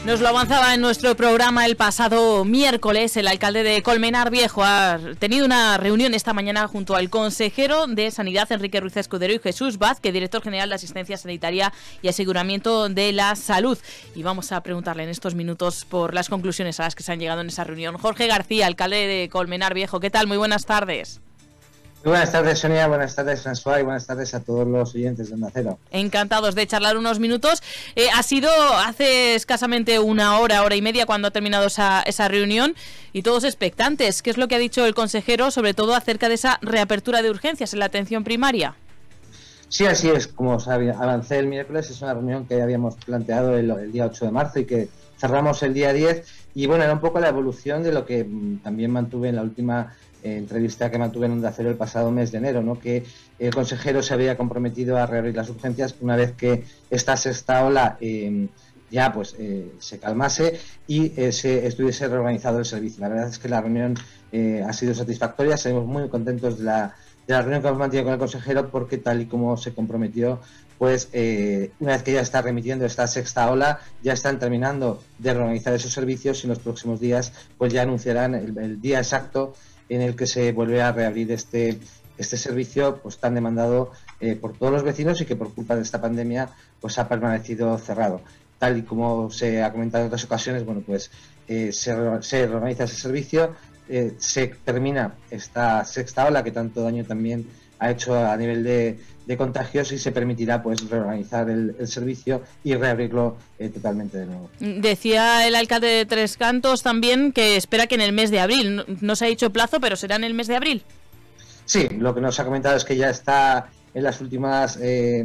Nos lo avanzaba en nuestro programa el pasado miércoles. El alcalde de Colmenar Viejo ha tenido una reunión esta mañana junto al consejero de Sanidad, Enrique Ruiz Escudero, y Jesús Vázquez, director general de Asistencia Sanitaria y Aseguramiento de la Salud. Y vamos a preguntarle en estos minutos por las conclusiones a las que se han llegado en esa reunión. Jorge García, alcalde de Colmenar Viejo, ¿qué tal? Muy buenas tardes. Muy buenas tardes, Sonia, buenas tardes, François, y buenas tardes a todos los oyentes de Onda Cero. Encantados de charlar unos minutos. Ha sido hace escasamente una hora y media cuando ha terminado esa reunión y todos expectantes. ¿Qué es lo que ha dicho el consejero, sobre todo acerca de esa reapertura de urgencias en la atención primaria? Sí, así es, como os avancé el miércoles, es una reunión que habíamos planteado el día 8 de marzo y que cerramos el día 10. Y bueno, era un poco la evolución de lo que también mantuve en la última entrevista que mantuve en Onda Cero el pasado mes de enero, ¿no? Que el consejero se había comprometido a reabrir las urgencias una vez que esta sexta ola ya se calmase y se estuviese reorganizado el servicio. La verdad es que la reunión ha sido satisfactoria, seguimos muy contentos de la reunión que hemos mantenido con el consejero, porque tal y como se comprometió, pues una vez que ya está remitiendo esta sexta ola, ya están terminando de reorganizar esos servicios y en los próximos días pues ya anunciarán el día exacto en el que se vuelve a reabrir este servicio pues tan demandado por todos los vecinos y que por culpa de esta pandemia pues ha permanecido cerrado. Tal y como se ha comentado en otras ocasiones, bueno, pues se reorganiza ese servicio, se termina esta sexta ola que tanto daño también ha hecho a nivel de contagios y se permitirá pues reorganizar el servicio y reabrirlo totalmente de nuevo. Decía el alcalde de Tres Cantos también que espera que en el mes de abril, no se ha dicho plazo, pero será en el mes de abril. Sí, lo que nos ha comentado es que ya está en las últimas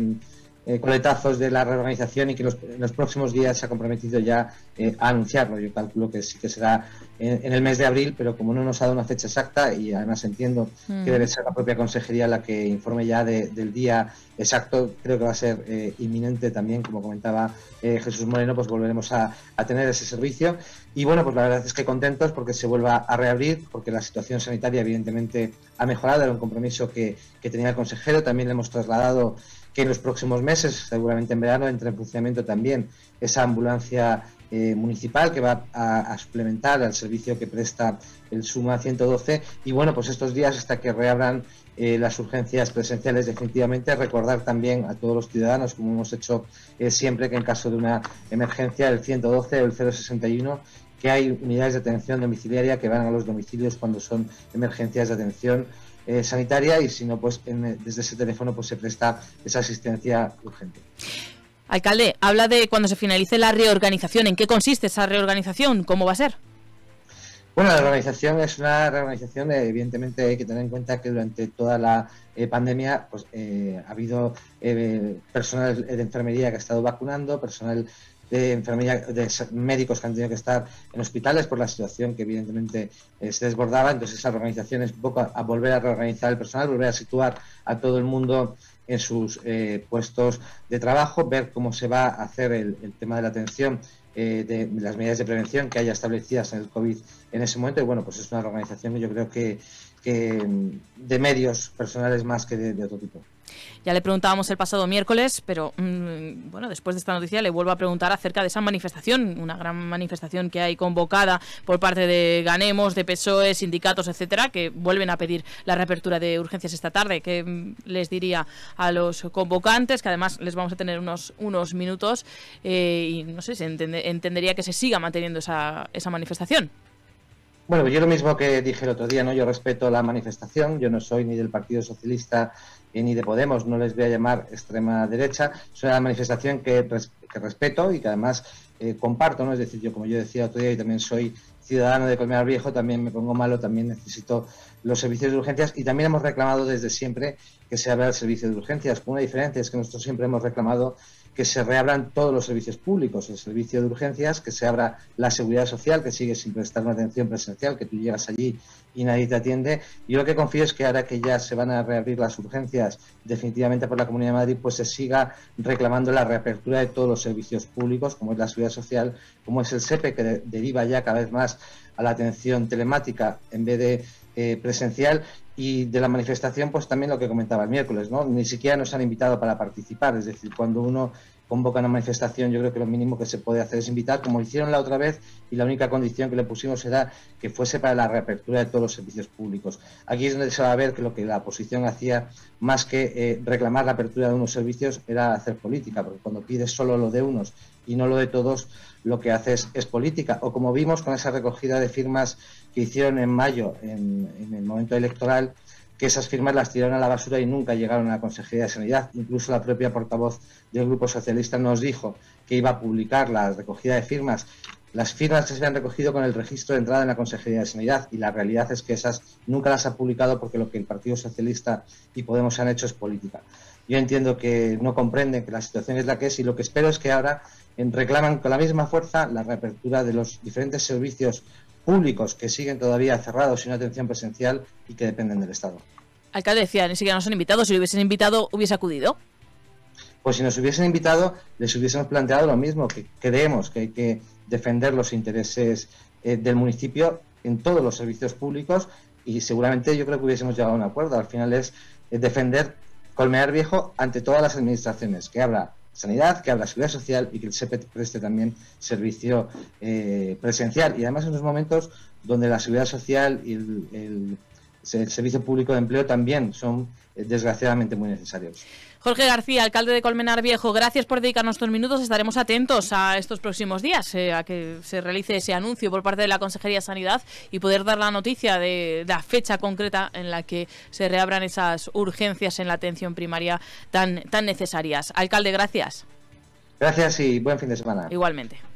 coletazos de la reorganización y que en los próximos días se ha comprometido ya a anunciarlo. Yo calculo que sí que será en el mes de abril, pero como no nos ha dado una fecha exacta, y además entiendo que debe ser la propia consejería la que informe ya del día exacto, creo que va a ser inminente también, como comentaba Jesús Moreno, pues volveremos a tener ese servicio. Y bueno, pues la verdad es que contentos porque se vuelva a reabrir, porque la situación sanitaria evidentemente ha mejorado, era un compromiso que tenía el consejero. También le hemos trasladado que en los próximos meses, seguramente en verano, entre en funcionamiento también esa ambulancia municipal que va a suplementar al servicio que presta el SUMA 112. Y bueno, pues estos días hasta que reabran las urgencias presenciales definitivamente, recordar también a todos los ciudadanos, como hemos hecho siempre, que en caso de una emergencia el 112 o el 061, que hay unidades de atención domiciliaria que van a los domicilios cuando son emergencias de atención sanitaria, y si no, pues desde ese teléfono pues se presta esa asistencia urgente. Alcalde, habla de cuando se finalice la reorganización. ¿En qué consiste esa reorganización? ¿Cómo va a ser? Bueno, la reorganización es una reorganización, evidentemente hay que tener en cuenta que durante toda la pandemia pues ha habido personal de enfermería que ha estado vacunando, personal de enfermería, de médicos que han tenido que estar en hospitales por la situación que evidentemente se desbordaba. Entonces esa reorganización es un poco a volver a reorganizar el personal, volver a situar a todo el mundo en sus puestos de trabajo, ver cómo se va a hacer el tema de la atención, de las medidas de prevención que haya establecidas en el COVID en ese momento. Y bueno, pues es una reorganización que yo creo que de medios personales más que de otro tipo. Ya le preguntábamos el pasado miércoles, pero bueno, después de esta noticia le vuelvo a preguntar acerca de esa manifestación, una gran manifestación que hay convocada por parte de Ganemos, de PSOE, sindicatos, etcétera, que vuelven a pedir la reapertura de urgencias esta tarde. ¿Qué les diría a los convocantes? Que además les vamos a tener unos minutos y no sé si entendería que se siga manteniendo esa manifestación. Bueno, yo lo mismo que dije el otro día, ¿no? Yo respeto la manifestación, yo no soy ni del Partido Socialista ni de Podemos, no les voy a llamar extrema derecha. Es una manifestación que respeto y que además comparto, ¿no? Es decir, yo, como yo decía otro día, y también soy ciudadano de Colmenar Viejo, también me pongo malo, también necesito los servicios de urgencias, y también hemos reclamado desde siempre que se abra el servicio de urgencias. Con una diferencia, es que nosotros siempre hemos reclamado que se reabran todos los servicios públicos, el servicio de urgencias, que se abra la seguridad social, que sigue sin prestar una atención presencial, que tú llegas allí y nadie te atiende. Yo lo que confío es que ahora que ya se van a reabrir las urgencias definitivamente por la Comunidad de Madrid, pues se siga reclamando la reapertura de todos los servicios públicos, como es la seguridad social, como es el SEPE, que deriva ya cada vez más a la atención telemática en vez de presencial. Y de la manifestación, pues también lo que comentaba el miércoles, ¿no? Ni siquiera nos han invitado para participar, es decir, cuando convoca una manifestación, yo creo que lo mínimo que se puede hacer es invitar, como hicieron la otra vez, y la única condición que le pusimos era que fuese para la reapertura de todos los servicios públicos. Aquí es donde se va a ver que lo que la oposición hacía, más que reclamar la apertura de unos servicios, era hacer política, porque cuando pides solo lo de unos y no lo de todos, lo que haces es política. O como vimos con esa recogida de firmas que hicieron en mayo, en el momento electoral, que esas firmas las tiraron a la basura y nunca llegaron a la Consejería de Sanidad. Incluso la propia portavoz del Grupo Socialista nos dijo que iba a publicar la recogida de firmas, las firmas que se habían recogido con el registro de entrada en la Consejería de Sanidad, y la realidad es que esas nunca las ha publicado porque lo que el Partido Socialista y Podemos han hecho es política. Yo entiendo que no comprenden que la situación es la que es, y lo que espero es que ahora reclaman con la misma fuerza la reapertura de los diferentes servicios públicos que siguen todavía cerrados sin atención presencial y que dependen del Estado. Alcalde, decía, ni siquiera nos han invitado. Si lo hubiesen invitado, ¿hubiese acudido? Pues si nos hubiesen invitado, les hubiésemos planteado lo mismo, que creemos que hay que defender los intereses del municipio en todos los servicios públicos, y seguramente yo creo que hubiésemos llegado a un acuerdo. Al final es defender Colmenar Viejo ante todas las administraciones, que habla sanidad, que habla seguridad social y que el SEPE preste también servicio presencial, y además en unos momentos donde la seguridad social y el servicio público de empleo también son desgraciadamente muy necesarios. Jorge García, alcalde de Colmenar Viejo, gracias por dedicarnos estos minutos. Estaremos atentos a estos próximos días, a que se realice ese anuncio por parte de la Consejería de Sanidad y poder dar la noticia de la fecha concreta en la que se reabran esas urgencias en la atención primaria tan necesarias. Alcalde, gracias. Gracias y buen fin de semana. Igualmente.